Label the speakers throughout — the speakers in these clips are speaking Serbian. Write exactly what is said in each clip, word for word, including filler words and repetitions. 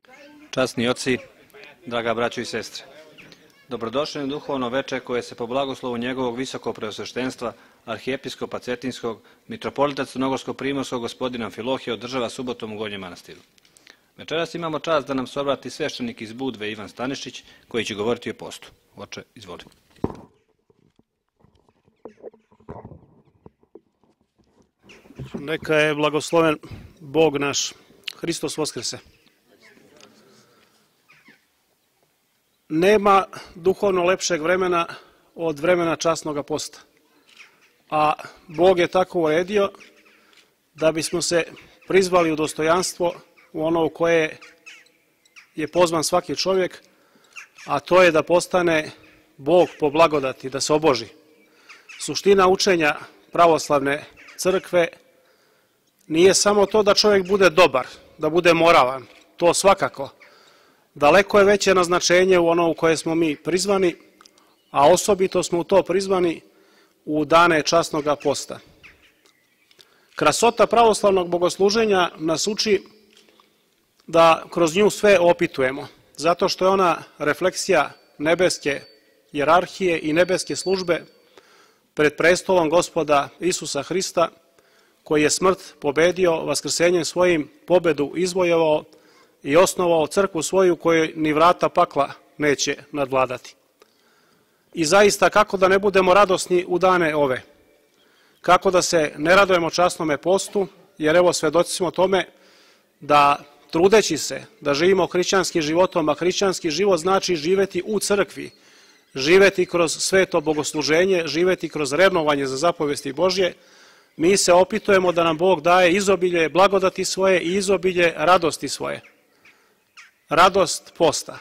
Speaker 1: Časni oci, draga braćo i sestre, dobrodošli na duhovno veče koje se po blagoslovu njegovog visokog preosveštenstva, arhijepiskopa Cetinskog, mitropolita Crnogorsko-primorskog gospodina Amfilohija održava subotom u Gornjem manastiru. Večeras imamo čast da nam se obrati sveštenik iz Budve Ivan Stanišić, koji će govoriti o postu. Oče, izvoli.
Speaker 2: Neka je blagosloven Bog naš, Hristos Voskrese. Nema duhovno lepšeg vremena od vremena časnog posta. A Bog je tako uredio da bismo se prizvali u dostojanstvo u ono u koje je pozvan svaki čovjek, a to je da postane Bog po blagodati, da se oboži. Suština učenja pravoslavne crkve nije samo to da čovjek bude dobar, da bude moralan, to svakako. Daleko je veće naznačenje u ono u koje smo mi prizvani, a osobito smo u to prizvani u dane časnog posta. Krasota pravoslavnog bogosluženja nas uči da kroz nju sve opitujemo, zato što je ona refleksija nebeske hijerarhije i nebeske službe pred prestolom Gospoda Isusa Hrista, koji je smrt pobedio, vaskrsenjem svojim pobedu izvojevao i osnovao crkvu svoju kojoj ni vrata pakla neće nadvladati. I zaista, kako da ne budemo radosni u dane ove? Kako da se ne radujemo časnome postu, jer evo svedoci smo tome da trudeći se da živimo hrišćanskim životom, a hrišćanski život znači živeti u crkvi, živeti kroz sveto bogosluženje, živeti kroz revnovanje za zapovesti Božje, mi se opitujemo da nam Bog daje izobilje blagodati svoje i izobilje radosti svoje. Radost posta.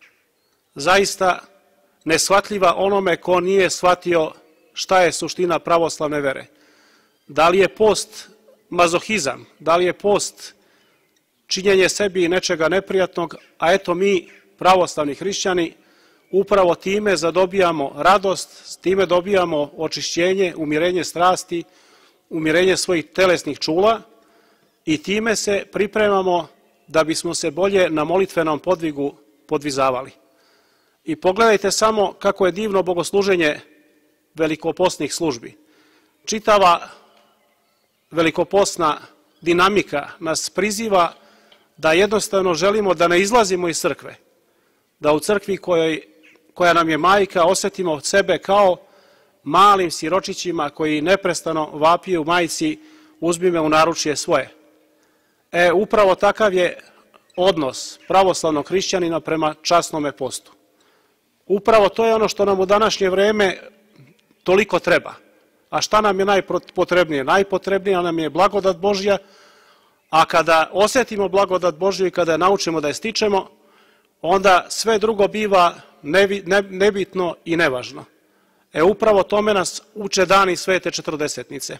Speaker 2: Zaista neshvatljiva onome ko nije shvatio šta je suština pravoslavne vere. Da li je post mazohizam, da li je post činjenje sebi nečega neprijatnog, a eto mi, pravoslavni hrišćani, upravo time zadobijamo radost, time dobijamo očišćenje, umirenje strasti, umirenje svojih telesnih čula i time se pripremamo da bismo se bolje na molitvenom podvigu podvizavali. I pogledajte samo kako je divno bogosluženje velikopostnih službi. Čitava velikopostna dinamika nas priziva da jednostavno želimo da ne izlazimo iz crkve, da u crkvi kojoj, koja nam je majka osjetimo sebe kao malim siročićima koji neprestano vapiju majci uzmi me u naručje svoje. E, upravo takav je odnos pravoslavnog hrišćanina prema časnome postu. Upravo to je ono što nam u današnje vreme toliko treba. A šta nam je najpotrebnije? Najpotrebnija nam je blagodat Božja, a kada osjetimo blagodat Božju i kada je naučimo da je stičemo, onda sve drugo biva nebitno i nevažno. E, upravo tome nas uče dani svete četrdesetnice.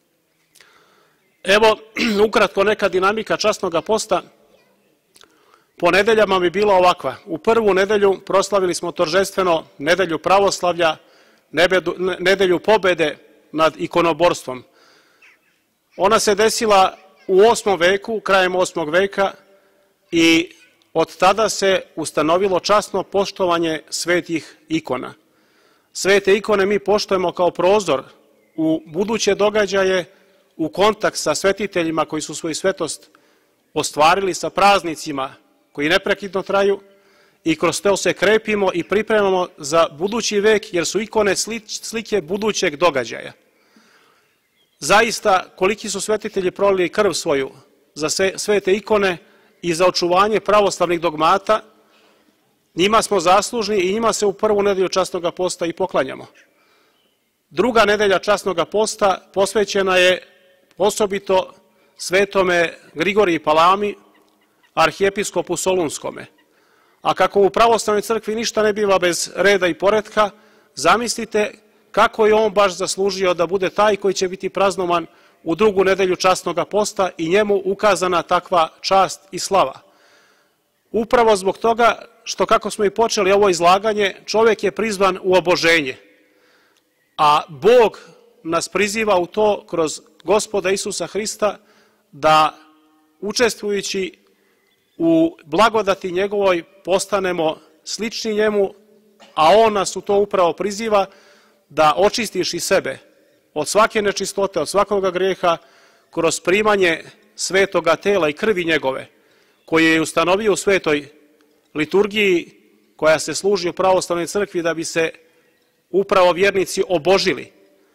Speaker 2: Evo, ukratko neka dinamika časnog posta. Po nedeljama bi bila ovakva. U prvu nedelju proslavili smo торжествено nedelju pravoslavlja, nedelju pobede nad ikonoborstvom. Ona se desila u osmom veku, krajem osmog veka i od tada se ustanovilo časno poštovanje svetih ikona. Svete ikone mi poštujemo kao prozor u buduće događaje, u kontakt sa svetiteljima koji su svoju svetost ostvarili, sa praznicima koji neprekidno traju i kroz to se krepimo i pripremamo za budući vek, jer su ikone slike budućeg događaja. Zaista, koliki su svetitelji prolili krv svoju za svete ikone i za očuvanje pravoslavnih dogmata, njima smo zaslužni i njima se u prvu nedelju časnog posta i poklanjamo. Druga nedelja časnog posta posvećena je osobito svetome Grigoriji Palami, arhijepiskopu Solunskome. A kako u pravoslavnoj crkvi ništa ne biva bez reda i poretka, zamislite kako je on baš zaslužio da bude taj koji će biti praznovan u drugu nedelju časnog posta i njemu ukazana takva čast i slava. Upravo zbog toga što, kako smo i počeli ovo izlaganje, čovjek je prizvan u oboženje, a Bog nas priziva u to kroz Gospoda Isusa Hrista da učestvujući u blagodati njegovoj postanemo slični njemu, a on nas u to upravo priziva da očistiš i sebe od svake nečistote, od svakoga grijeha, kroz primanje svetoga tela i krvi njegove, koje je ustanovio u svetoj liturgiji koja se služi u pravoslavnoj crkvi da bi se upravo vjernici obožili,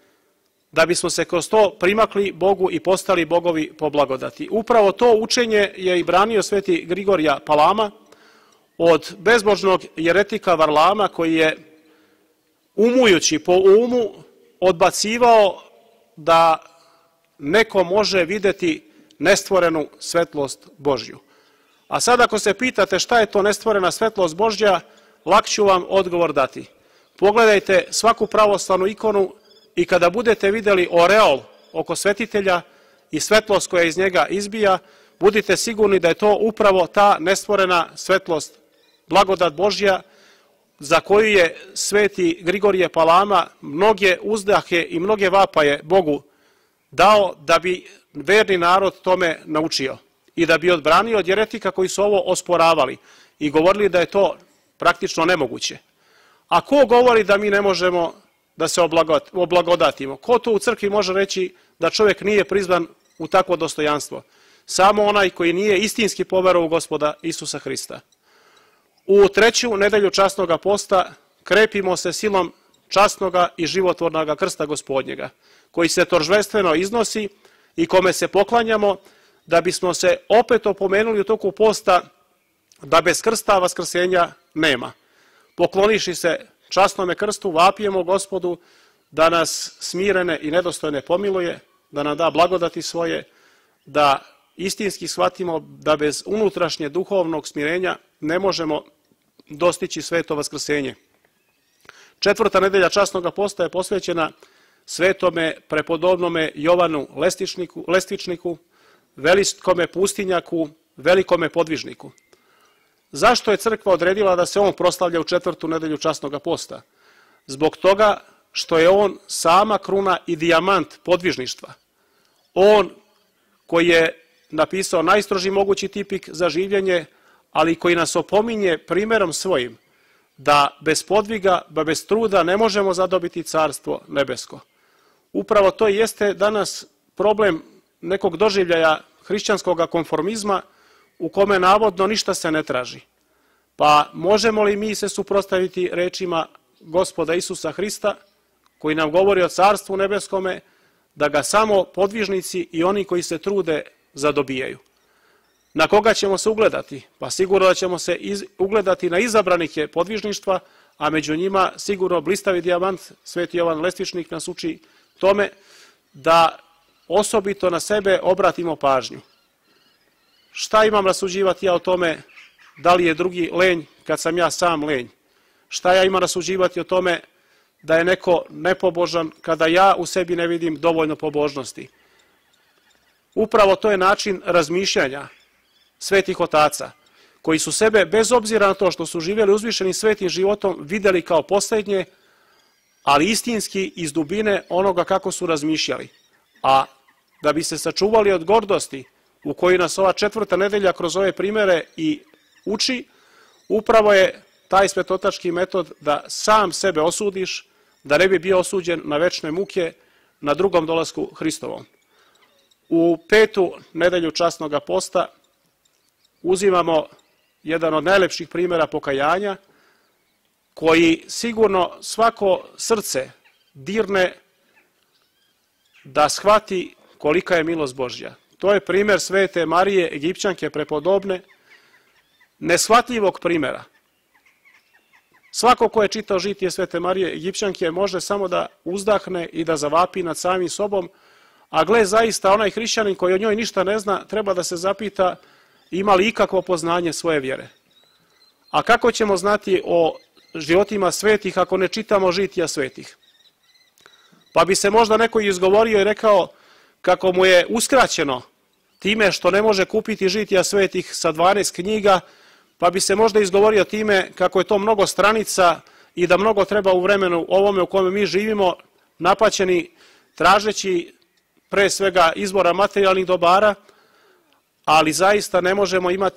Speaker 2: da bismo se kroz to primakli Bogu i postali bogovi po blagodati. Upravo to učenje je i branio sveti Grigorija Palama od bezbožnog jeretika Varlama, koji je, umujući po umu, odbacivao da neko može vidjeti nestvorenu svetlost Božju. A sad ako se pitate šta je to nestvorena svetlost Božja, lak ću vam odgovor dati. Pogledajte svaku pravoslavnu ikonu i kada budete vidjeli oreol oko svetitelja i svetlost koja iz njega izbija, budite sigurni da je to upravo ta nestvorena svetlost, blagodat Božja, za koju je sveti Grigorije Palama mnoge uzdahe i mnoge vapaje Bogu dao da bi verni narod tome naučio i da bi odbranio od jeretika koji su ovo osporavali i govorili da je to praktično nemoguće. A ko govori da mi ne možemo da se oblagodatimo? Ko to u crkvi može reći da čovjek nije prizvan u takvo dostojanstvo? Samo onaj koji nije istinski poverovao u Gospoda Isusa Hrista. U treću nedelju časnoga posta krepimo se silom časnoga i životvornoga krsta Gospodnjega, koji se toržbenstveno iznosi i kome se poklanjamo, da bismo se opet opomenuli u toku posta da bez krsta vaskrsenja nema. Pokloniši se časnome krstu, vapijemo Gospodu da nas smirene i nedostojne pomiluje, da nam da blagodati svoje, da istinski shvatimo da bez unutrašnje duhovnog smirenja ne možemo dostići sveto vaskrsenje. Četvrta nedelja časnoga posta je posvećena svetome prepodobnome Jovanu Lestvičniku, Lestvičniku, velikome pustinjaku, velikome podvižniku. Zašto je crkva odredila da se on proslavlja u četvrtu nedelju časnoga posta? Zbog toga što je on sama kruna i dijamant podvižništva. On koji je napisao najstroži mogući tipik za življenje, ali koji nas opominje primjerom svojim da bez podviga, ba bez truda ne možemo zadobiti carstvo nebesko. Upravo to jeste danas problem nekog doživljaja hrišćanskog konformizma u kome navodno ništa se ne traži. Pa možemo li mi se suprotstaviti rečima Gospoda Isusa Hrista, koji nam govori o carstvu nebeskome, da ga samo podvižnici i oni koji se trude zadobijaju? Na koga ćemo se ugledati? Pa sigurno da ćemo se iz, ugledati na izabranike podvižništva, a među njima sigurno blistavi dijamant, sveti Jovan Lestvičnik nas uči tome da osobito na sebe obratimo pažnju. Šta imam rasuđivati ja o tome da li je drugi lenj kad sam ja sam lenj? Šta ja imam rasuđivati o tome da je neko nepobožan kada ja u sebi ne vidim dovoljno pobožnosti? Upravo to je način razmišljanja svetih otaca, koji su sebe, bez obzira na to što su živjeli uzvišenim svetim životom, vidjeli kao posljednje, ali istinski iz dubine onoga kako su razmišljali. A da bi se sačuvali od gordosti u kojoj nas ova četvrta nedelja kroz ove primjere i uči, upravo je taj svetotački metod da sam sebe osudiš, da ne bi bio osuđen na večne muke na drugom dolasku Hristovom. U petu nedelju časnoga posta uzimamo jedan od najlepših primjera pokajanja, koji sigurno svako srce dirne da shvati kolika je milost Božja. To je primjer svete Marije, Egipćanke prepodobne, neshvatljivog primjera. Svako ko je čitao žitije svete Marije, Egipćanke, može samo da uzdahne i da zavapi nad samim sobom, a gle, zaista onaj hrišćanin koji o njoj ništa ne zna, treba da se zapita ima li ikakvo poznanje svoje vjere. A kako ćemo znati o životima svetih ako ne čitamo žitija svetih? Pa bi se možda neko izgovorio i rekao kako mu je uskraćeno time što ne može kupiti žitija svetih sa dvanaest knjiga, pa bi se možda izgovorio time kako je to mnogo stranica i da mnogo treba u vremenu ovome u kome mi živimo, napaćeni tražeći pre svega izbora materijalnih dobara, ali zaista ne možemo imati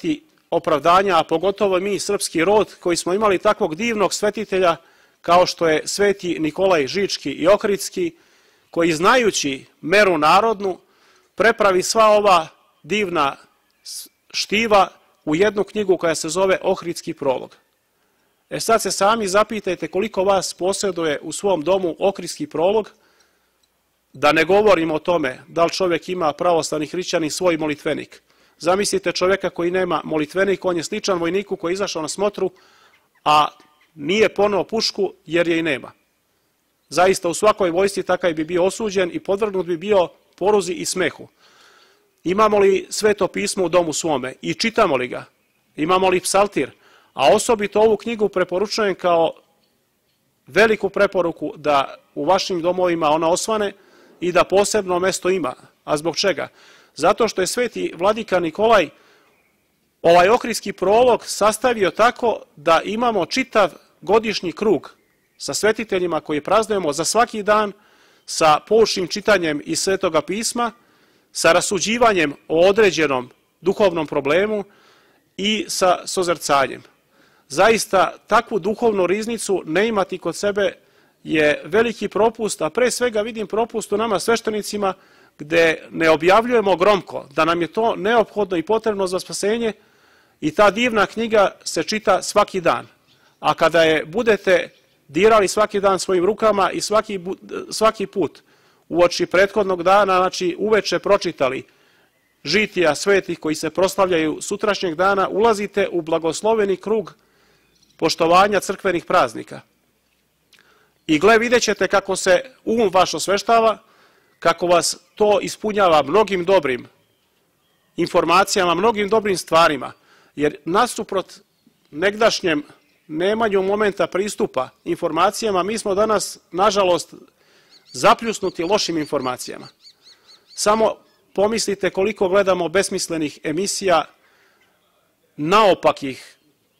Speaker 2: opravdanja, a pogotovo mi srpski rod koji smo imali takvog divnog svetitelja kao što je sveti Nikolaj Žički i Ohridski, koji znajući meru narodnu prepravi sva ova divna štiva u jednu knjigu koja se zove Ohridski prolog. E sad se sami zapitajte koliko vas posjeduje u svom domu Ohridski prolog, da ne govorimo o tome da li čovjek ima pravoslavni hrišćanin svoj molitvenik. Zamislite čovjeka koji nema molitvenik, on je sličan vojniku koji je izašao na smotru, a nije poneo pušku jer je i nema. Zaista u svakoj vojsci takav bi bio osuđen i podvrgnut bi bio poruzi i smehu. Imamo li Sveto pismo u domu svome i čitamo li ga? Imamo li psaltir? A osobito ovu knjigu preporučujem kao veliku preporuku da u vašim domovima ona osvane i da posebno mesto ima. A zbog čega? Zato što je sveti vladika Nikolaj ovaj Ohridski prolog sastavio tako da imamo čitav godišnji krug sa svetiteljima koji praznujemo za svaki dan, sa poučnim čitanjem iz Svetoga pisma, sa rasuđivanjem o određenom duhovnom problemu i sa sozrcanjem. Zaista takvu duhovnu riznicu ne imati kod sebe je veliki propust, a pre svega vidim propust u nama sveštenicima gde ne objavljujemo gromko, da nam je to neophodno i potrebno za spasenje i ta divna knjiga se čita svaki dan. A kada je budete dirali svaki dan svojim rukama i svaki, svaki put uoči prethodnog dana, znači uveče pročitali žitija svetih koji se proslavljaju sutrašnjeg dana, ulazite u blagosloveni krug poštovanja crkvenih praznika. I gle, vidjet ćete kako se um vaš osveštava, kako vas to ispunjava mnogim dobrim informacijama, mnogim dobrim stvarima, jer nasuprot negdašnjem nemanju momenta pristupa informacijama, mi smo danas, nažalost, zapljusnuti lošim informacijama. Samo pomislite koliko gledamo besmislenih emisija, naopakih,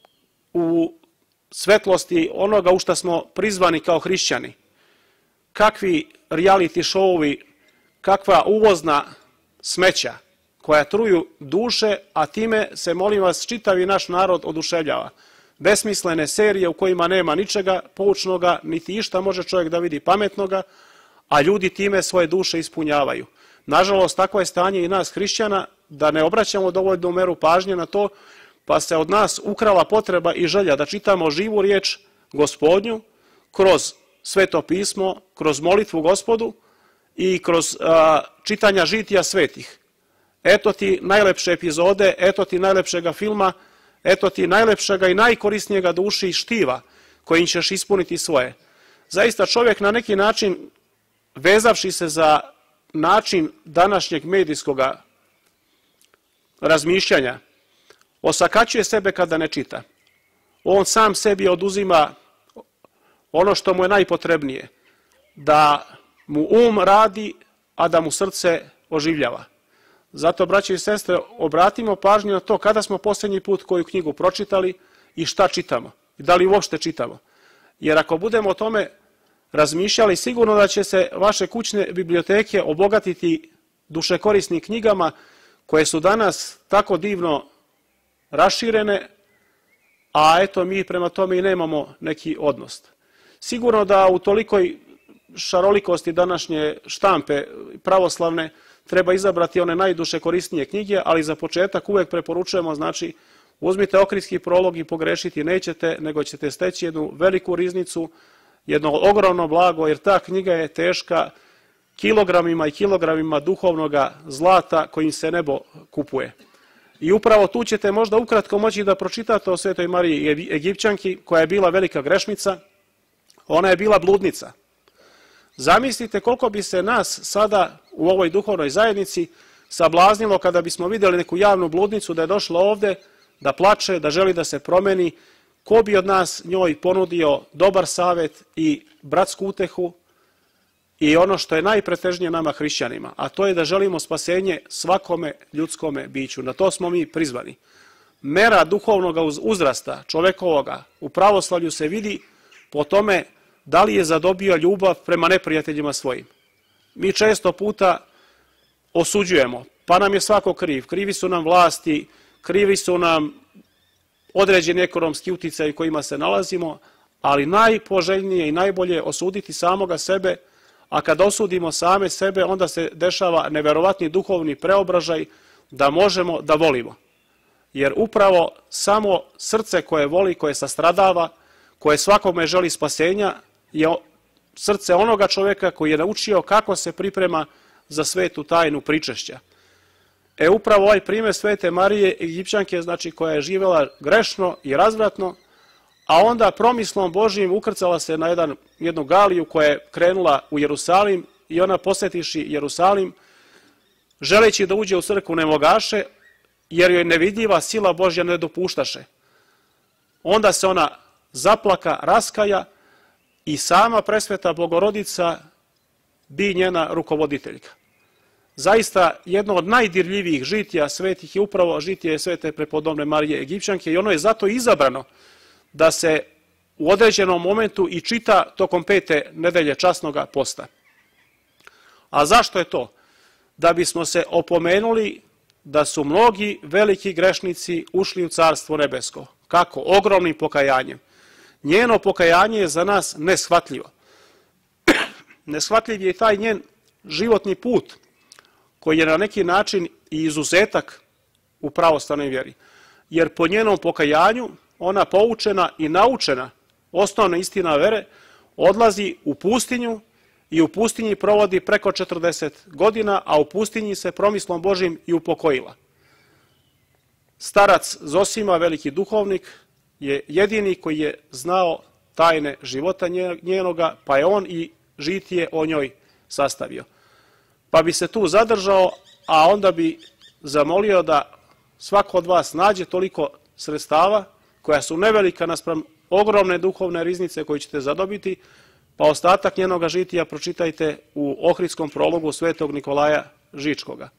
Speaker 2: u svetlosti onoga u što smo prizvani kao hrišćani. Kakvi reality showovi, kakva uvozna smeća koja truju duše, a time se, molim vas, čitavi naš narod oduševljava. Besmislene serije u kojima nema ničega poučnoga, niti išta može čovjek da vidi pametnoga, a ljudi time svoje duše ispunjavaju. Nažalost, takvo je stanje i nas hrišćana, da ne obraćamo dovoljnu meru pažnje na to, pa se od nas ukrala potreba i želja da čitamo živu riječ Gospodnju kroz Sveto pismo, kroz molitvu Gospodu i kroz a, čitanja žitija svetih. Eto ti najlepše epizode, eto ti najlepšega filma, eto ti najlepšega i najkorisnijega duši štiva kojim ćeš ispuniti svoje. Zaista čovjek na neki način, vezavši se za način današnjeg medijskog razmišljanja, osakaćuje sebe kada ne čita. On sam sebi oduzima ono što mu je najpotrebnije, da mu um radi, a da mu srce oživljava. Zato, braće i sestre, obratimo pažnju na to kada smo posljednji put koju knjigu pročitali i šta čitamo, i da li uopšte čitamo. Jer ako budemo o tome razmišljali, sigurno da će se vaše kućne biblioteke obogatiti dušekorisnim knjigama koje su danas tako divno raširene, a eto mi prema tome i nemamo neki odnos. Sigurno da u tolikoj šarolikosti današnje štampe pravoslavne treba izabrati one najdušekorisnije knjige, ali za početak uvek preporučujemo, znači, uzmite Ohridski prolog i pogrešiti nećete, nego ćete steći jednu veliku riznicu, jedno ogromno blago, jer ta knjiga je teška kilogramima i kilogramima duhovnog zlata kojim se nebo kupuje. I upravo tu ćete možda ukratko moći da pročitate o Svetoj Mariji Egipćanki, koja je bila velika grešnica. Ona je bila bludnica. Zamislite koliko bi se nas sada u ovoj duhovnoj zajednici sablaznilo kada bismo vidjeli neku javnu bludnicu da je došla ovde, da plače, da želi da se promeni, ko bi od nas njoj ponudio dobar savjet i bratsku utehu i ono što je najpretežnije nama hrišćanima, a to je da želimo spasenje svakome ljudskome biću. Na to smo mi prizvani. Mera duhovnog uzrasta čovekovoga u pravoslavlju se vidi po tome da li je zadobio ljubav prema neprijateljima svojim. Mi često puta osuđujemo, pa nam je svako kriv. Krivi su nam vlasti, krivi su nam određeni ekonomski uticaj u kojima se nalazimo, ali najpoželjnije i najbolje je osuditi samoga sebe, a kada osudimo same sebe, onda se dešava neverovatni duhovni preobražaj da možemo da volimo. Jer upravo samo srce koje voli, koje sastradava, koje svakome želi spasenja, je srce onoga čovjeka koji je naučio kako se priprema za svetu tajnu pričešća. E upravo ovaj primjer Svete Marije Egipćanke, znači koja je živjela grešno i razvratno, a onda promislom Božijim ukrcala se na jedan, jednu galiju koja je krenula u Jerusalim i ona posjetiši Jerusalim, želeći da uđe u crkvu ne mogaše, jer joj nevidljiva sila Božja ne dopuštaše. Onda se ona zaplaka, raskaja i sama presveta Bogorodica bi njena rukovoditeljka. Zaista jedno od najdirljivijih žitija svetih je upravo žitije svete prepodobne Marije Egipćanke i ono je zato izabrano da se u određenom momentu i čita tokom pete nedelje časnoga posta. A zašto je to? Da bismo se opomenuli da su mnogi veliki grešnici ušli u Carstvo nebesko. Kako? Ogromnim pokajanjem. Njeno pokajanje je za nas neshvatljivo. Neshvatljiv je i taj njen životni put, koji je na neki način i izuzetak u pravoslavnoj vjeri. Jer po njenom pokajanju ona poučena i naučena osnovna istina vere odlazi u pustinju i u pustinji provodi preko četrdeset godina, a u pustinji se promislom Božim i upokojila. Starac Zosima, veliki duhovnik, je jedini koji je znao tajne života njenoga, pa je on i žitije o njoj sastavio. Pa bi se tu zadržao, a onda bi zamolio da svako od vas nađe toliko sredstava koja su nevelika naspram ogromne duhovne riznice koju ćete zadobiti, pa ostatak njenoga žitija pročitajte u Ohridskom prologu svetog Nikolaja Žičkoga.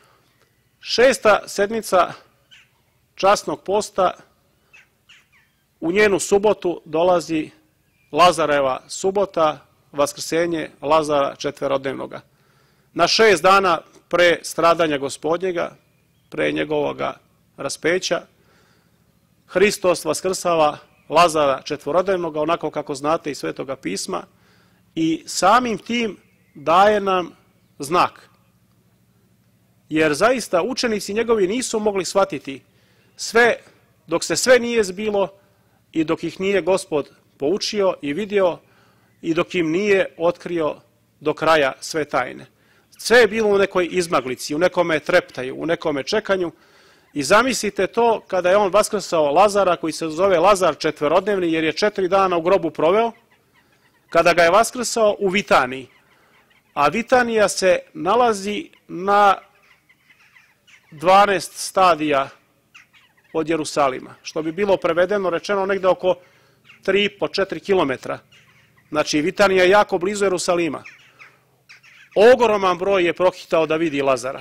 Speaker 2: Šesta sedmica časnog posta, u njenu subotu dolazi Lazareva subota, vaskrsenje Lazara četverodnevnoga. Na šest dana pre stradanja Gospodnjega, pre njegovog raspeća, Hristos vaskrsava Lazara četvorodnevnoga, onako kako znate iz Svetoga pisma, i samim tim daje nam znak. Jer zaista učenici njegovi nisu mogli shvatiti sve, dok se sve nije zbilo i dok ih nije Gospod poučio i vidio i dok im nije otkrio do kraja sve tajne. Sve je bilo u nekoj izmaglici, u nekome treptaju, u nekome čekanju. I zamislite to kada je on vaskrsao Lazara, koji se zove Lazar četverodnevni, jer je četiri dana u grobu proveo, kada ga je vaskrsao u Vitaniji. A Vitanija se nalazi na dvanaest stadija od Jerusalima, što bi bilo prevedeno rečeno negde oko tri po četiri kilometra. Znači, Vitanija je jako blizu Jerusalima. Ogroman broj je prohitao da vidi Lazara.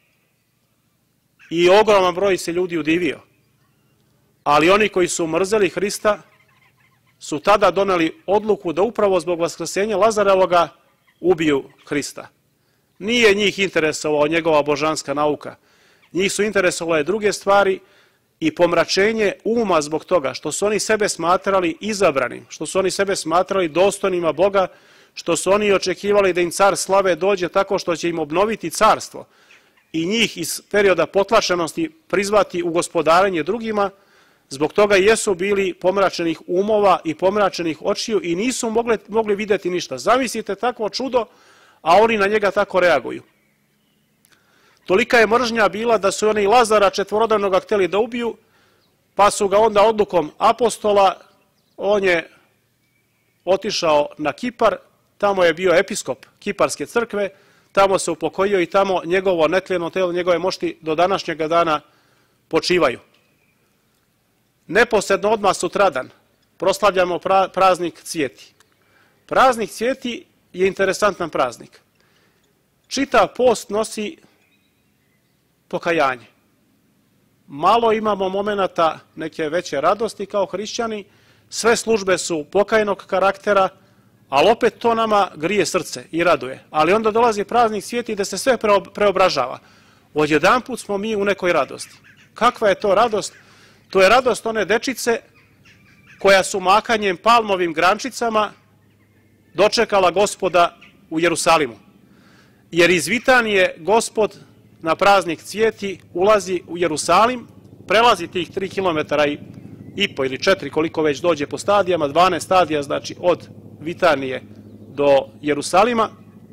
Speaker 2: I ogroman broj se ljudi udivio. Ali oni koji su mrzeli Hrista su tada doneli odluku da upravo zbog vaskrsenja Lazarevoga ubiju Hrista. Nije njih interesovao njegova božanska nauka. Njih su interesovale druge stvari i pomračenje uma zbog toga što su oni sebe smatrali izabranim, što su oni sebe smatrali dostojnima Boga, što su oni očekivali da im car slave dođe tako što će im obnoviti carstvo i njih iz perioda potlačenosti prizvati u gospodarenje drugima. Zbog toga jesu bili pomračenih umova i pomračenih očiju i nisu mogli, mogli vidjeti ništa. Zamislite takvo čudo, a oni na njega tako reaguju. Tolika je mržnja bila da su oni i Lazara četvorodnevnoga htjeli da ubiju, pa su ga onda odlukom apostola, on je otišao na Kipar, tamo je bio episkop Kiparske crkve, tamo se upokojio i tamo njegovo netljeno telo, njegove mošti do današnjega dana počivaju. Neposredno odmah sutradan proslavljamo praznik Cvjeti. Praznik Cvjeti je interesantan praznik. Čitav post nosi pokajanje. Malo imamo momenata neke veće radosti kao hrišćani, sve službe su pokajnog karaktera, ali opet to nama grije srce i raduje. Ali onda dolazi praznik Cvjeti gdje se sve preobražava. Odjedanput smo mi u nekoj radosti. Kakva je to radost? To je radost one dečice koja su makanjem palmovim grančicama dočekala Gospoda u Jerusalimu. Jer iz Vitanije Gospod na praznik Cvijeti ulazi u Jerusalim, prelazi tih tri kilometra i po ili četiri, koliko već dođe po stadijama, dvanaest stadija, znači od Vitanije do Jerusalima.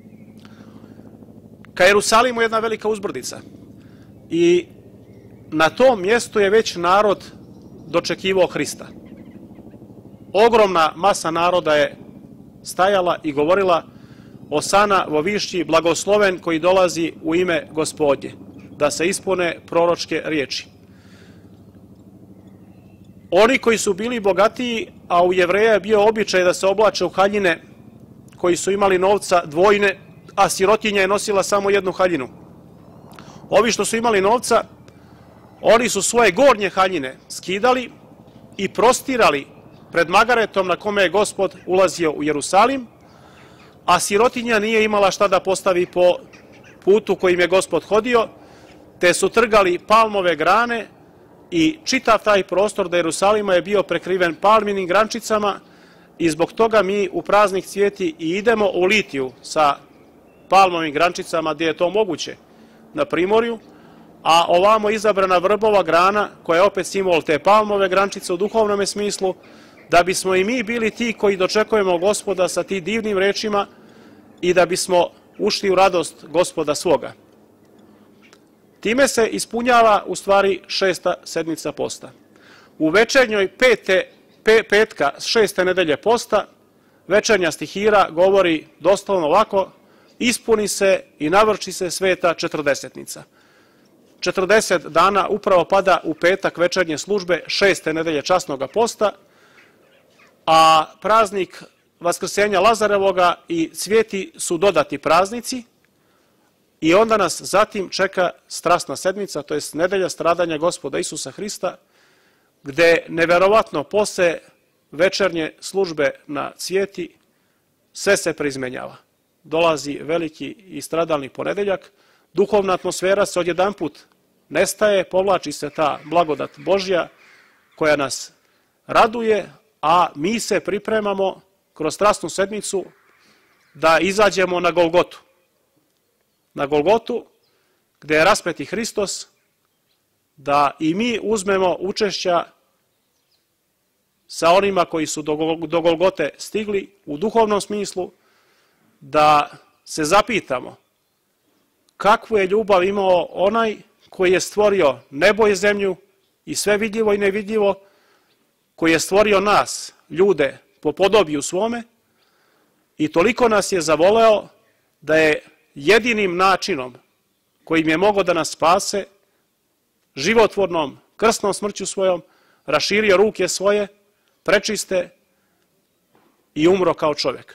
Speaker 2: Ka Jerusalimu je jedna velika uzbrdica i na tom mjestu je već narod dočekivao Hrista. Ogromna masa naroda je stajala i govorila: Osana vo višći, blagosloven koji dolazi u ime Gospodnje, da se ispune proročke riječi. Oni koji su bili bogatiji, a u Jevreja je bio običaj da se oblače u haljine, koji su imali novca dvojne, a sirotinja je nosila samo jednu haljinu. Ovi što su imali novca, oni su svoje gornje haljine skidali i prostirali pred magaretom na kome je Gospod ulazio u Jerusalim, a sirotinja nije imala šta da postavi po putu kojim je Gospod hodio, te su trgali palmove grane i čitav taj prostor do Jerusalima je bio prekriven palminim grančicama i zbog toga mi u praznik Cvijeti i idemo u Litiju sa palmovim grančicama gdje je to moguće na primorju, a ovamo izabrana vrbova grana koja je opet simbol te palmove grančice u duhovnom smislu, da bismo i mi bili ti koji dočekujemo Gospoda sa tim divnim rečima i da bismo ušli u radost Gospoda svoga. Time se ispunjava u stvari šesta sedmica posta. U večernjoj pete, pe, petka šeste nedelje posta večernja stihira govori doslovno ovako: ispuni se i navrši se sveta četrdesetnica. četrdeset dana upravo pada u petak večernje službe šeste nedelje časnog posta, a praznik Vaskrsenja Lazarevoga i Cvijeti su dodati praznici i onda nas zatim čeka strasna sedmica, to jest nedelja stradanja Gospoda Isusa Hrista, gde neverovatno posle večernje službe na Cvijeti sve se preizmenjava. Dolazi veliki i stradalni ponedeljak, duhovna atmosfera se odjedanput nestaje, povlači se ta blagodat Božja koja nas raduje, a mi se pripremamo kroz strasnu sedmicu da izađemo na Golgotu. Na Golgotu gde je raspeti Hristos, da i mi uzmemo učešća sa onima koji su do Golgote stigli u duhovnom smislu, da se zapitamo kakvu je ljubav imao onaj koji je stvorio nebo i zemlju i sve vidljivo i nevidljivo, koji je stvorio nas, ljude, po podobiju svome i toliko nas je zavoleo da je jedinim načinom kojim je mogao da nas spase, životvornom, krsnom smrću svojom, raširio ruke svoje, prečiste i umro kao čovjek.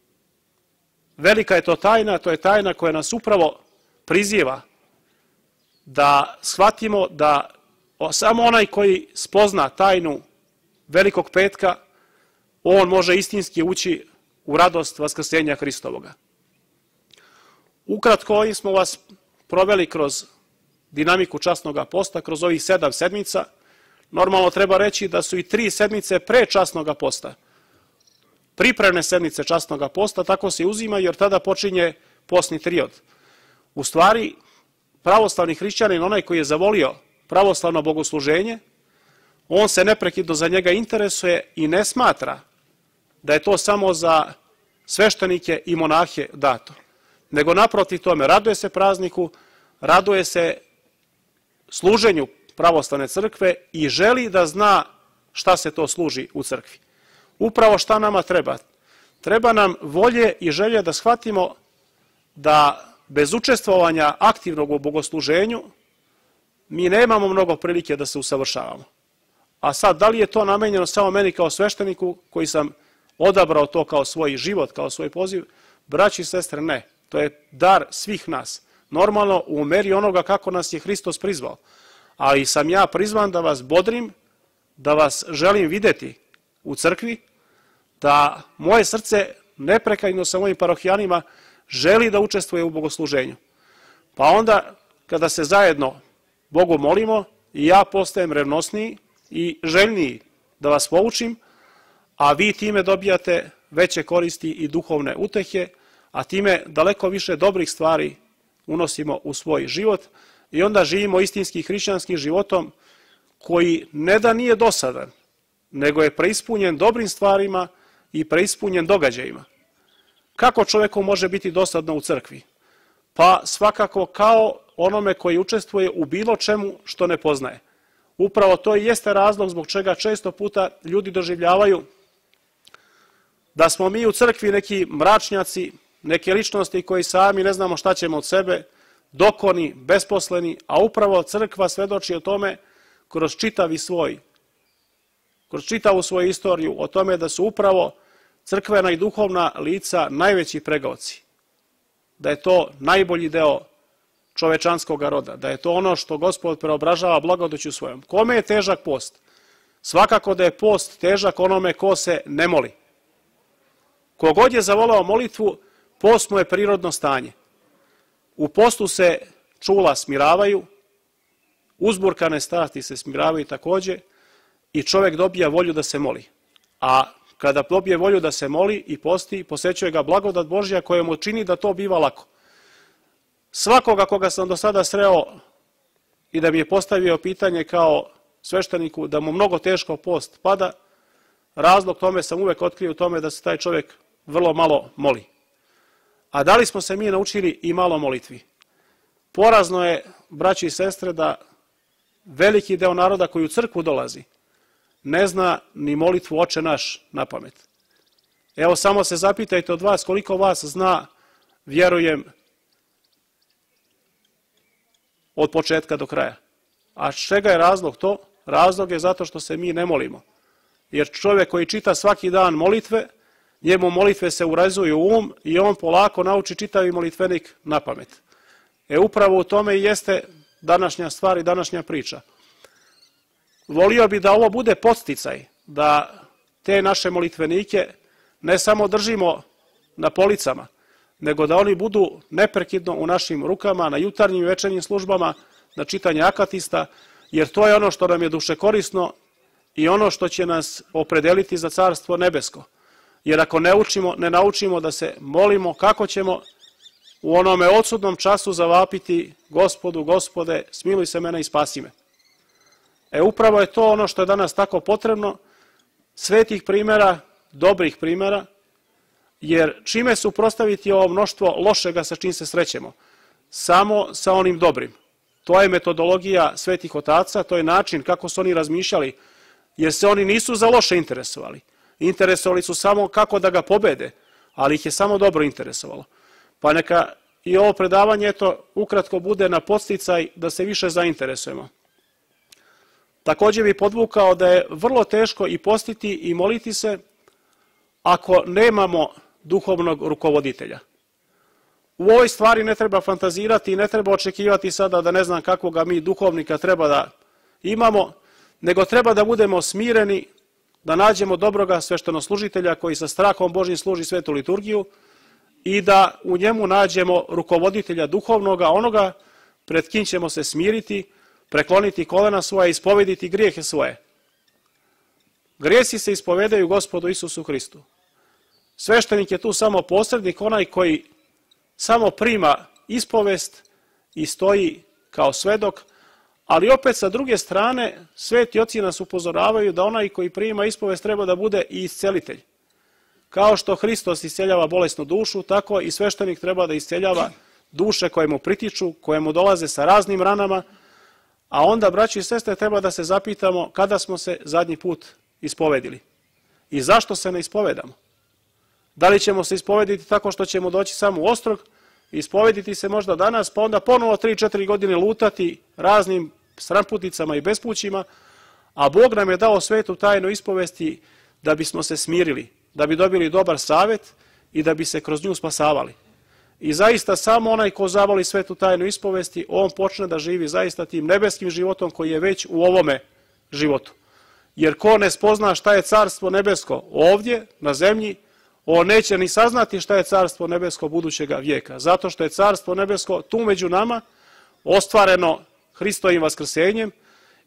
Speaker 2: Velika je to tajna, to je tajna koja nas upravo priziva da shvatimo da samo onaj koji spozna tajnu Velikog petka, on može istinski ući u radost Vaskrsenja Hristovoga. Ukratko, ovim smo vas proveli kroz dinamiku časnog posta, kroz ovih sedam sedmica. Normalno treba reći da su i tri sedmice pre časnog posta pripremne sedmice časnog posta, tako se uzimaju jer tada počinje postni triod. U stvari, pravoslavni hrišćanin, onaj koji je zavolio pravoslavno bogosluženje, on se neprekidno za njega interesuje i ne smatra da je to samo za sveštenike i monahe dato, nego naprotiv tome raduje se prazniku, raduje se služenju pravoslavne crkve i želi da zna šta se to služi u crkvi. Upravo šta nama treba? Treba nam volje i želje da shvatimo da bez učestvovanja aktivnog u bogosluženju mi nemamo mnogo prilike da se usavršavamo. A sad, da li je to namenjeno samo meni kao svešteniku koji sam odabrao to kao svoj život, kao svoj poziv? Braći i sestre, ne. To je dar svih nas. Normalno u meri onoga kako nas je Hristos prizvao. Ali sam ja prizvan da vas bodrim, da vas želim videti u crkvi, da moje srce neprekajno sa mojim parohijanima želi da učestvuje u bogosluženju. Pa onda, kada se zajedno Bogu molimo i ja postajem revnosniji i željniji da vas poučim, a vi time dobijate veće koristi i duhovne utehe, a time daleko više dobrih stvari unosimo u svoj život i onda živimo istinski hrišćanskim životom koji ne da nije dosadan, nego je preispunjen dobrim stvarima i preispunjen događajima. Kako čovjeku može biti dosadno u crkvi? Pa svakako kao onome koji učestvuje u bilo čemu što ne poznaje. Upravo to i jeste razlog zbog čega često puta ljudi doživljavaju da smo mi u crkvi neki mračnjaci, neke ličnosti koji sami ne znamo šta ćemo od sebe, dokoni, besposleni, a upravo crkva svedoči o tome kroz čitavi svoj, kroz čitavu svoju istoriju, o tome da su upravo crkvena i duhovna lica najveći pregaoci. Da je to najbolji deo čovečanskog roda, da je to ono što Gospod preobražava blagodaću svojom. Kome je težak post? Svakako da je post težak onome ko se ne moli. Kogod je zavolao molitvu, post mu je prirodno stanje. U postu se čula smiravaju, uzburkane strasti se smiravaju također i čovjek dobija volju da se moli. A kada dobije volju da se moli i posti, posećuje ga blagodat Božja koja mu čini da to biva lako. Svakoga koga sam do sada sreo i da mi je postavio pitanje kao svešteniku da mu mnogo teško post pada, razlog tome sam uvek otkrio u tome da se taj čovjek vrlo malo moli. A da li smo se mi naučili i malo molitvi? Porazno je, braći i sestre, da veliki deo naroda koji u crkvu dolazi ne zna ni molitvu Oče naš na pamet. Evo samo se zapitajte od vas koliko vas zna, vjerujem, od početka do kraja. A čega je razlog to? Razlog je zato što se mi ne molimo. Jer čovjek koji čita svaki dan molitve, njemu molitve se urazuju u um i on polako nauči čitavi molitvenik na pamet. E upravo u tome i jeste današnja stvar i današnja priča. Volio bi da ovo bude podsticaj, da te naše molitvenike ne samo držimo na policama, nego da oni budu neprekidno u našim rukama, na jutarnjim i večernjim službama, na čitanje akatista, jer to je ono što nam je dušekorisno i ono što će nas opredeliti za carstvo nebesko. Jer ako ne učimo, ne naučimo da se molimo, kako ćemo u onome odsudnom času zavapiti Gospodu, Gospode, smiluj se mene i spasi me. E upravo je to ono što je danas tako potrebno, svetih primjera, dobrih primjera, jer čime suprotstaviti ovo mnoštvo lošega sa čim se srećemo? Samo sa onim dobrim. To je metodologija svetih otaca, to je način kako su oni razmišljali, jer se oni nisu za loše interesovali. Interesovali su samo kako da ga pobede, ali ih je samo dobro interesovalo. Pa neka i ovo predavanje eto ukratko bude na podsticaj da se više zainteresujemo. Također bih podvukao da je vrlo teško i postiti i moliti se ako nemamo duhovnog rukovoditelja. U ovoj stvari ne treba fantazirati i ne treba očekivati sada da ne znam kakvoga mi duhovnika treba da imamo, nego treba da budemo smireni, da nađemo dobroga sveštenoslužitelja koji sa strahom Božjim služi svetu liturgiju i da u njemu nađemo rukovoditelja duhovnoga, onoga pred kim ćemo se smiriti, prekloniti kolena svoja i ispovediti grijehe svoje. Grijesi se ispovedaju Gospodu Isusu Hristu. Sveštenik je tu samo posrednik, onaj koji samo prima ispovest i stoji kao svedok, ali opet sa druge strane sveti oci nas upozoravaju da onaj koji prima ispovest treba da bude i iscelitelj. Kao što Hristos isceljava bolesnu dušu, tako i sveštenik treba da isceljava duše koje mu pritiču, koje mu dolaze sa raznim ranama, a onda, braći i sestre, treba da se zapitamo kada smo se zadnji put ispovedili i zašto se ne ispovedamo. Da li ćemo se ispovediti tako što ćemo doći samo u Ostrog, ispovediti se možda danas, pa onda ponovo tri četiri godine lutati raznim sramputicama i bespućima, a Bog nam je dao svetu tajnu ispovesti da bismo se smirili, da bi dobili dobar savjet i da bi se kroz nju spasavali. I zaista samo onaj ko zavoli svetu tajnu ispovesti, on počne da živi zaista tim nebeskim životom koji je već u ovome životu. Jer ko ne spozna šta je carstvo nebesko ovdje, na zemlji, on neće ni saznati šta je carstvo nebesko budućega vijeka. Zato što je carstvo nebesko tu među nama, ostvareno Hristovim vaskrsenjem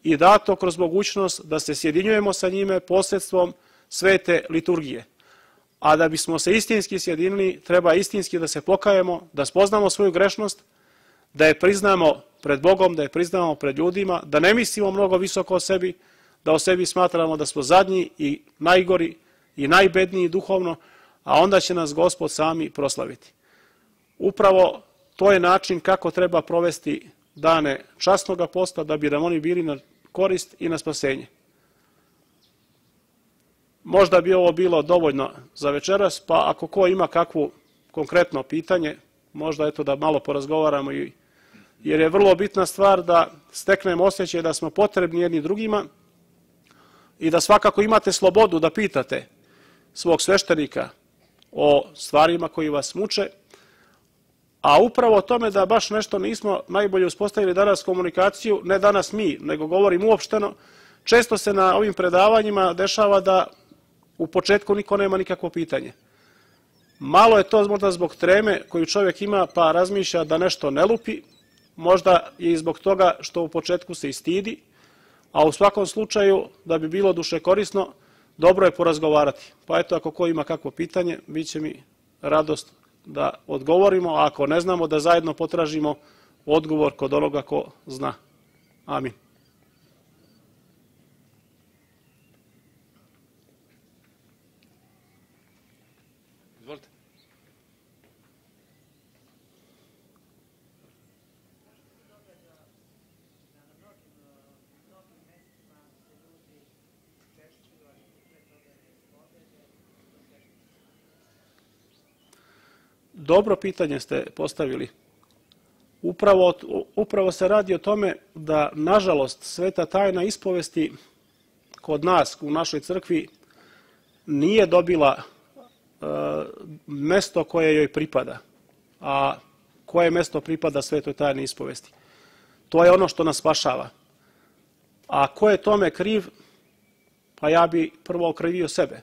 Speaker 2: i dato kroz mogućnost da se sjedinjujemo sa njime posredstvom svete liturgije. A da bismo se istinski sjedinili, treba istinski da se pokajemo, da spoznamo svoju grešnost, da je priznamo pred Bogom, da je priznamo pred ljudima, da ne mislimo mnogo visoko o sebi, da o sebi smatramo da smo zadnji i najgori i najbedniji duhovno, a onda će nas Gospod sami proslaviti. Upravo to je način kako treba provesti dane časnoga posta, da bi nam oni bili na korist i na spasenje. Možda bi ovo bilo dovoljno za večeras, pa ako ko ima kakvo konkretno pitanje, možda eto da malo porazgovaramo, i, jer je vrlo bitna stvar da steknemo osjećaj da smo potrebni jedni drugima i da svakako imate slobodu da pitate svog sveštenika o stvarima koji vas muče, a upravo o tome da baš nešto nismo najbolje uspostavili danas komunikaciju, ne danas mi, nego govorim uopšteno, često se na ovim predavanjima dešava da u početku niko nema nikakvo pitanje. Malo je to možda zbog treme koju čovjek ima, pa razmišlja da nešto ne lupi, možda je i zbog toga što u početku se i stidi, a u svakom slučaju, da bi bilo duše korisno, dobro je porazgovarati. Pa eto, ako ko ima kakvo pitanje, bit će mi radost da odgovorimo, a ako ne znamo, da zajedno potražimo odgovor kod onoga ko zna. Amin. Izvolite. Dobro pitanje ste postavili. Upravo, upravo se radi o tome da, nažalost, sveta tajna ispovesti kod nas, u našoj crkvi, nije dobila e, mesto koje joj pripada. A koje mesto pripada svetoj tajni ispovesti? To je ono što nas spašava. A ko je tome kriv? Pa ja bi prvo okrivio sebe.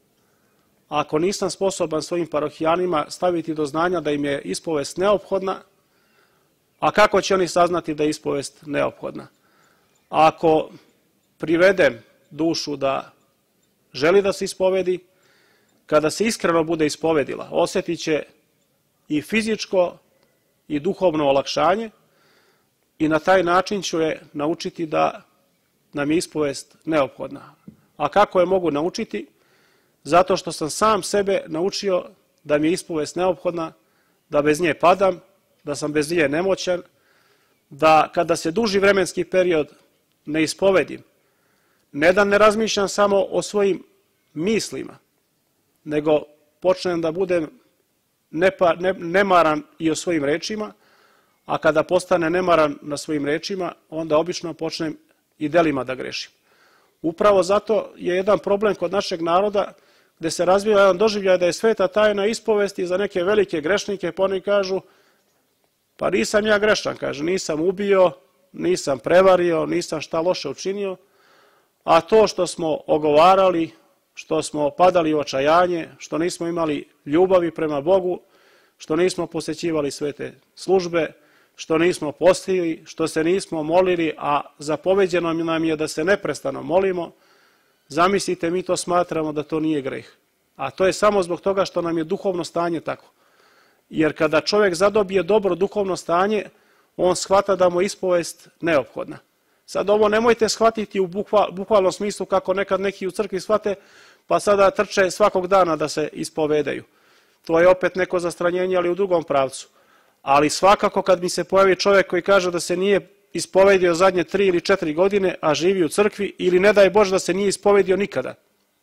Speaker 2: Ako nisam sposoban svojim parohijanima staviti do znanja da im je ispovest neophodna, a kako će oni saznati da je ispovest neophodna? Ako privedem dušu da želi da se ispovedi, kada se iskreno bude ispovedila, osjetit će i fizičko i duhovno olakšanje i na taj način ću je naučiti da nam je ispovest neophodna. A kako je mogu naučiti? Zato što sam sam sebe naučio da mi je ispovest neophodna, da bez nje padam, da sam bez nje nemoćan, da kada se duži vremenski period ne ispovedim, ne da ne razmišljam samo o svojim mislima, nego počnem da budem nepa, ne, nemaran i o svojim rečima, a kada postane nemaran na svojim rečima, onda obično počnem i delima da grešim. Upravo zato je jedan problem kod našeg naroda, gde se razvija jedan doživljaj da je sveta tajna ispovesti za neke velike grešnike, pa oni kažu, pa nisam ja grešan, kaže, nisam ubio, nisam prevario, nisam šta loše učinio, a to što smo ogovarali, što smo padali u očajanje, što nismo imali ljubavi prema Bogu, što nismo posećivali svete službe, što nismo postili, što se nismo molili, a zapoveđeno nam je da se neprestano molimo, zamislite, mi to smatramo da to nije greh. A to je samo zbog toga što nam je duhovno stanje tako. Jer kada čovjek zadobije dobro duhovno stanje, on shvata da mu je ispovest neophodna. Sad ovo nemojte shvatiti u bukvalnom smislu kako nekad neki u crkvi shvate, pa sada trče svakog dana da se ispovedaju. To je opet neko zastranjenje, ali u drugom pravcu. Ali svakako kad mi se pojavi čovjek koji kaže da se nije ispovedio zadnje tri ili četiri godine, a živi u crkvi, ili ne daj Bože da se nije ispovedio nikada,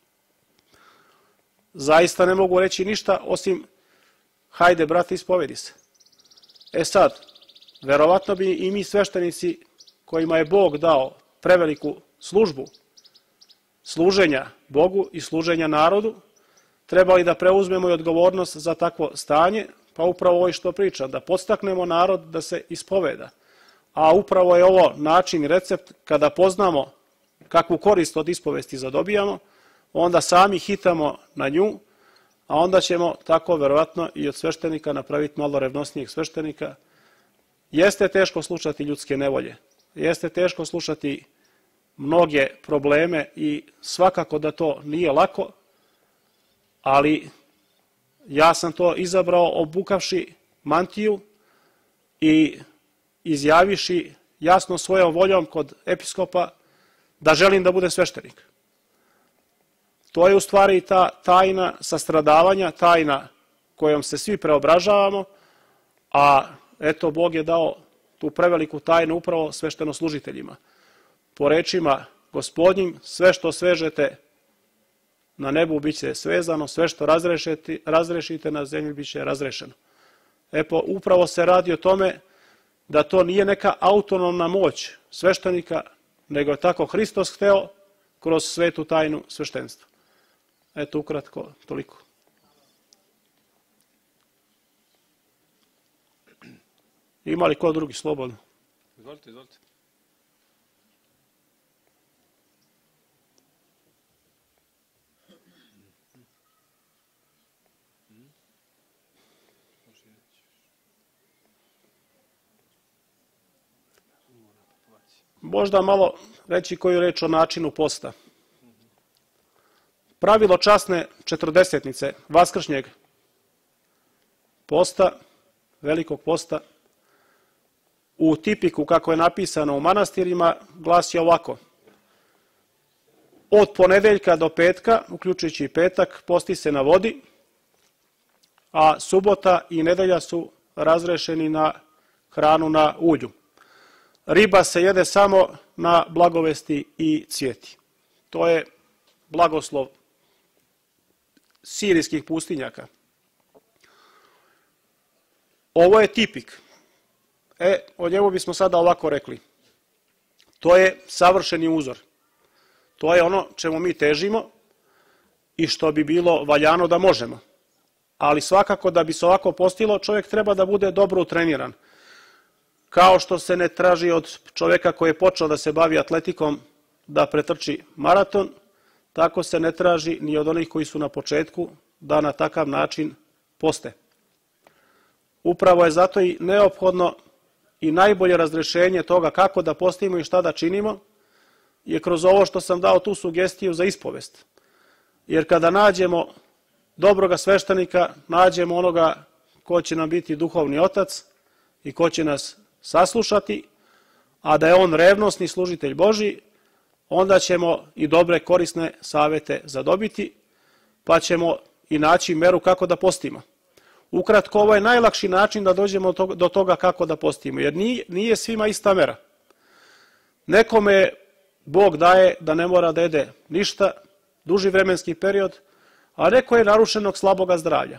Speaker 2: zaista ne mogu reći ništa osim hajde, brate, ispovedi se. E sad, verovatno bi i mi sveštenici kojima je Bog dao preveliku službu služenja Bogu i služenja narodu, trebali da preuzmemo i odgovornost za takvo stanje, pa upravo ovo što pričam, da podstaknemo narod da se ispoveda. A upravo je ovo način i recept, kada poznamo kakvu korist od ispovesti zadobijamo, onda sami hitamo na nju, a onda ćemo tako verovatno i od sveštenika napraviti malo revnosnijeg sveštenika. Jeste teško slušati ljudske nevolje, jeste teško slušati mnoge probleme i svakako da to nije lako, ali ja sam to izabrao obukavši mantiju i izjaviši jasno svojom voljom kod episkopa da želim da bude sveštenik. To je u stvari ta tajna sastradavanja, tajna kojom se svi preobražavamo, a eto Bog je dao tu preveliku tajnu upravo sveštenoslužiteljima. Po rečima Gospodnjim, sve što svežete na nebu bit će svezano, sve što razrešite na zemlji bit će razrešeno. Epo, upravo se radi o tome da to nije neka autonomna moć sveštenika, nego je tako Hristos hteo kroz svetu tajnu sveštenstva. Eto, ukratko, toliko. Ima li ko drugi slobodno?
Speaker 1: Izvolite, izvolite.
Speaker 2: Možda malo reći koju reč o načinu posta. Pravilo časne četrdesetnice vaskršnjeg posta, velikog posta, u tipiku kako je napisano u manastirima glasi ovako. Od ponedeljka do petka, uključujući i petak, posti se na vodi, a subota i nedelja su razrešeni na hranu na ulju. Riba se jede samo na blagovesti i cvjeti. To je blagoslov sirijskih pustinjaka. Ovo je tipik. E, o njemu bismo sada ovako rekli. To je savršeni uzor. To je ono čemu mi težimo i što bi bilo valjano da možemo. Ali svakako da bi se ovako postilo, čovjek treba da bude dobro utreniran. Kao što se ne traži od čovjeka koji je počeo da se bavi atletikom da pretrči maraton, tako se ne traži ni od onih koji su na početku da na takav način poste. Upravo je zato i neophodno i najbolje razrešenje toga kako da postimo i šta da činimo je kroz ovo što sam dao tu sugestiju za ispovest. Jer kada nađemo dobroga sveštenika, nađemo onoga ko će nam biti duhovni otac i ko će nas saslušati, a da je on revnosni služitelj Božji, onda ćemo i dobre korisne savete zadobiti, pa ćemo i naći meru kako da postimo. Ukratko, ovo je najlakši način da dođemo do toga kako da postimo, jer nije, nije svima ista mera. Nekome Bog daje da ne mora da jede ništa, duži vremenski period, a neko je narušenog slaboga zdravlja.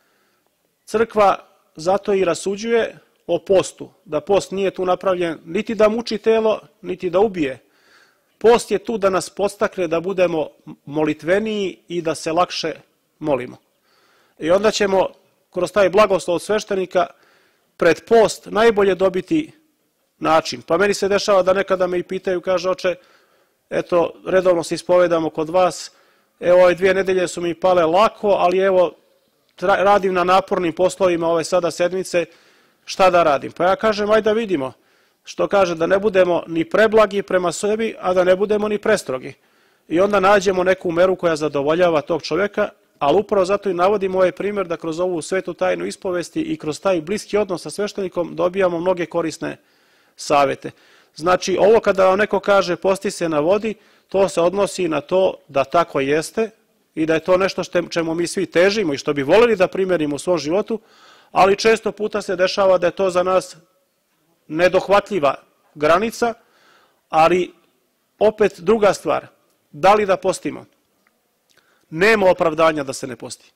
Speaker 2: Crkva zato i rasuđuje o postu, da post nije tu napravljen niti da muči telo, niti da ubije. Post je tu da nas podstakne da budemo molitveniji i da se lakše molimo. I onda ćemo kroz taj blagoslov od sveštenika pred post najbolje dobiti način. Pa meni se dešava da nekada me i pitaju, kaže oče, eto, redovno se ispovedamo kod vas, evo ove dvije nedelje su mi pale lako, ali evo, radim na napornim poslovima ove sada sedmice, šta da radim? Pa ja kažem, ajde da vidimo, što kaže, da ne budemo ni preblagi prema sebi, a da ne budemo ni prestrogi. I onda nađemo neku meru koja zadovoljava tog čovjeka, ali upravo zato i navodim ovaj primjer da kroz ovu svetu tajnu ispovesti i kroz taj bliski odnos sa sveštenikom dobijamo mnoge korisne savete. Znači, ovo kada vam neko kaže posti se na vodi, to se odnosi na to da tako jeste i da je to nešto što, čemu mi svi težimo i što bi voljeli da primjerimo u svom životu, ali često puta se dešava da je to za nas nedohvatljiva granica, ali opet druga stvar, da li da postimo? Nema opravdanja da se ne posti.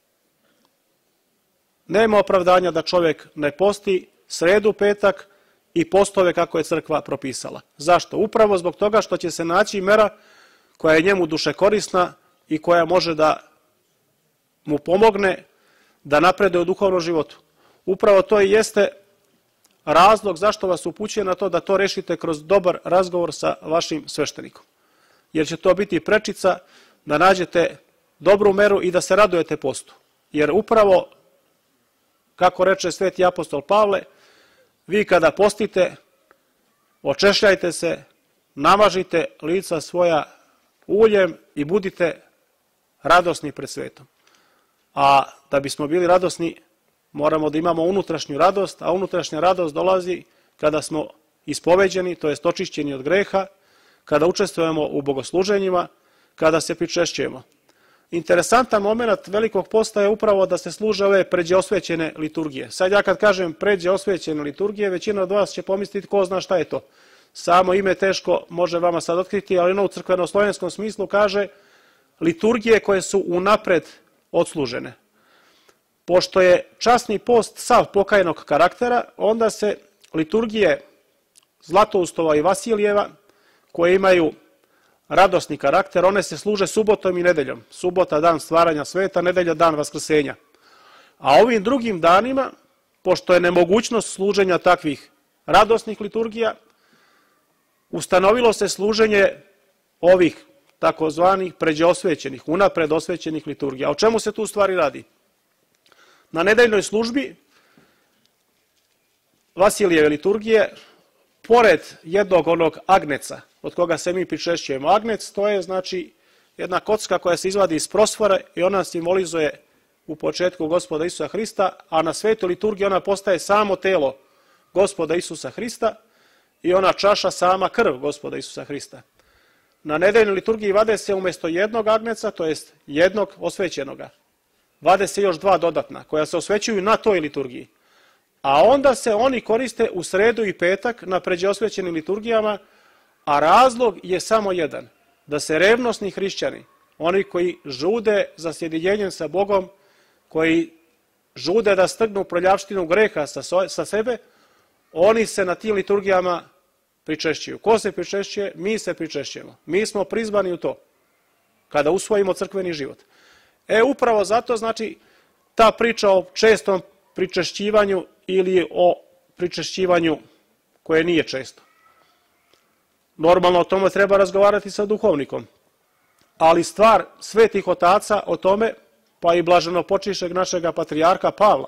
Speaker 2: Nema opravdanja da čovjek ne posti sredu, petak i postove kako je crkva propisala. Zašto? Upravo zbog toga što će se naći mera koja je njemu duše korisna i koja može da mu pomogne da napreduje u duhovnom životu. Upravo to i jeste razlog zašto vas upućuje na to da to rešite kroz dobar razgovor sa vašim sveštenikom. Jer će to biti prečica da nađete dobru meru i da se radujete postu. Jer upravo, kako reče sveti apostol Pavle, vi kada postite, očešljajte se, namažite lica svoja uljem i budite radosni pred svetom. A da bismo bili radosni, moramo da imamo unutrašnju radost, a unutrašnja radost dolazi kada smo ispoveđeni, to jest očišćeni od greha, kada učestvujemo u bogosluženjima, kada se pričešćujemo. Interesantan moment velikog posta je upravo da se služe ove pređe osvećene liturgije. Sad ja kad kažem pređe osvećene liturgije, većina od vas će pomisliti ko zna šta je to. Samo ime teško može vama sad otkriti, ali ono u crkveno-slovenskom smislu kaže liturgije koje su unapred odslužene. Pošto je časni post sav pokajnog karaktera, onda se liturgije Zlatoustova i Vasilijeva, koje imaju radosni karakter, one se služe subotom i nedeljom. Subota dan stvaranja sveta, nedelja dan vaskrsenja. A ovim drugim danima, pošto je nemogućnost služenja takvih radosnih liturgija, ustanovilo se služenje ovih takozvanih pređe osvećenih, unapred osvećenih liturgija. O čemu se tu u stvari radi? Na nedeljnoj službi Vasilijeve liturgije, pored jednog onog agneca, od koga se mi pričešćujemo. Agnec, to je znači jedna kocka koja se izvadi iz prosfore i ona simbolizuje u početku Gospoda Isusa Hrista, a na svetoj liturgiji ona postaje samo telo Gospoda Isusa Hrista i ona čaša sama krv Gospoda Isusa Hrista. Na nedeljnoj liturgiji vade se umjesto jednog agneca, to jest jednog osvećenoga, vade se još dva dodatna, koja se osvećuju na toj liturgiji. A onda se oni koriste u sredu i petak na pređe osvećenim liturgijama, a razlog je samo jedan, da se revnosni hrišćani, oni koji žude za sjedinjenjem sa Bogom, koji žude da strgnu proljavštinu greha sa, sa sebe, oni se na tim liturgijama pričešćuju. Ko se pričešćuje? Mi se pričešćujemo. Mi smo prizvani u to, kada usvojimo crkveni život. E, upravo zato, znači, ta priča o čestom pričešćivanju ili o pričešćivanju koje nije često. Normalno o tome treba razgovarati sa duhovnikom, ali stvar svetih otaca o tome, pa i blaženopočivšeg našega patrijarha Pavla,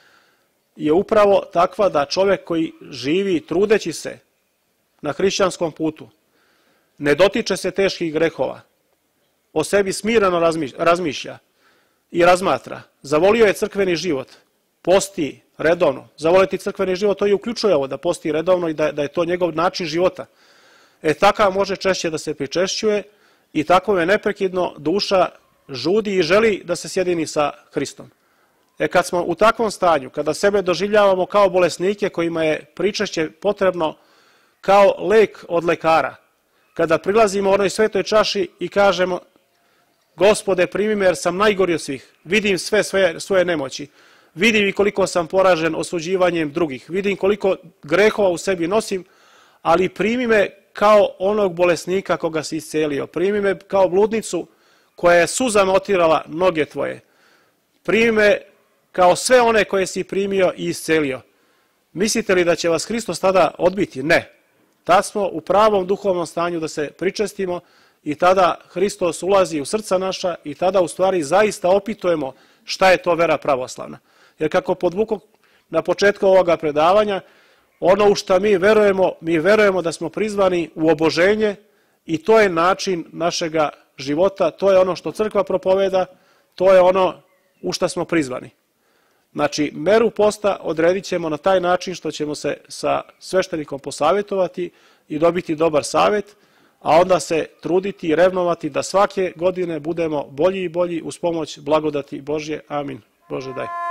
Speaker 2: je upravo takva da čovjek koji živi trudeći se na hrišćanskom putu, ne dotiče se teških grehova, o sebi smireno razmišlja i razmatra, zavolio je crkveni život, posti redovno. Zavoliti crkveni život, to i uključuje ovo, da posti redovno i da, da je to njegov način života. E, takav može češće da se pričešćuje i tako je neprekidno duša žudi i želi da se sjedini sa Hristom. E, kad smo u takvom stanju, kada sebe doživljavamo kao bolesnike kojima je pričešće potrebno kao lek od lekara, kada prilazimo onoj svetoj čaši i kažemo Gospode, primi me jer sam najgori od svih, vidim sve svoje, svoje nemoći, vidim i koliko sam poražen osuđivanjem drugih, vidim koliko grehova u sebi nosim, ali primi me kao onog bolesnika koga si iscelio, primi me kao bludnicu koja je suzama otirala noge tvoje, primi me kao sve one koje si primio i iscelio. Mislite li da će vas Hristos tada odbiti? Ne. Tad smo u pravom duhovnom stanju da se pričestimo i tada Hristos ulazi u srca naša i tada u stvari zaista opitujemo šta je to vera pravoslavna. Jer kako podvuku na početku ovoga predavanja, ono u šta mi verujemo, mi verujemo da smo prizvani u oboženje i to je način našega života, to je ono što crkva propoveda, to je ono u šta smo prizvani. Znači, meru posta odredit ćemo na taj način što ćemo se sa sveštenikom posavjetovati i dobiti dobar savjet, a onda se truditi i revnovati da svake godine budemo bolji i bolji uz pomoć blagodati Božje. Amin. Bože daj.